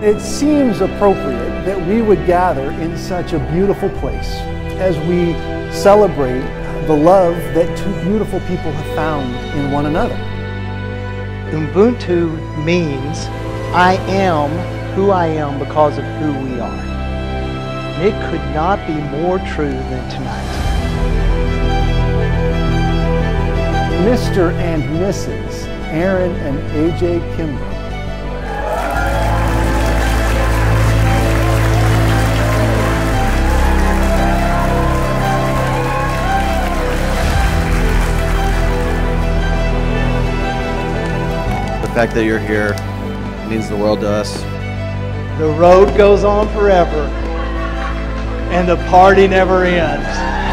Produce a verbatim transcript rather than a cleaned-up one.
It seems appropriate that we would gather in such a beautiful place as we celebrate the love that two beautiful people have found in one another. Ubuntu means I am who I am because of who we are. It could not be more true than tonight. Mister and Missus Aaron and A J Kimbrough. The fact that you're here means the world to us. The road goes on forever, and the party never ends.